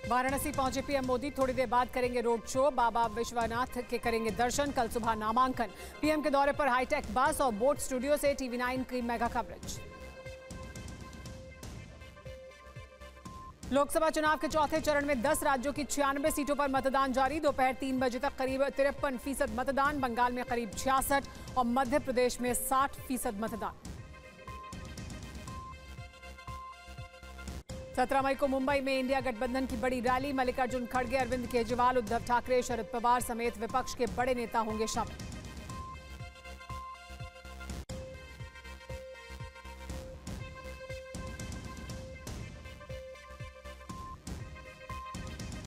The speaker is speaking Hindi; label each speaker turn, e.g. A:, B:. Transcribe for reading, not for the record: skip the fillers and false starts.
A: वाराणसी पहुंचे पीएम मोदी थोड़ी देर बाद करेंगे रोड शो। बाबा विश्वनाथ के करेंगे दर्शन। कल सुबह नामांकन। पीएम के दौरे पर हाईटेक बस और बोट स्टूडियो से टीवी9 की मेगा कवरेज। लोकसभा चुनाव के चौथे चरण में 10 राज्यों की 96 सीटों पर मतदान जारी। दोपहर 3 बजे तक करीब 53% मतदान। बंगाल में करीब 66 और मध्य प्रदेश में 60% मतदान। 17 मई को मुंबई में इंडिया गठबंधन की बड़ी रैली। मल्लिकार्जुन खड़गे, अरविंद केजरीवाल, उद्धव ठाकरे, शरद पवार समेत विपक्ष के बड़े नेता होंगे शामिल।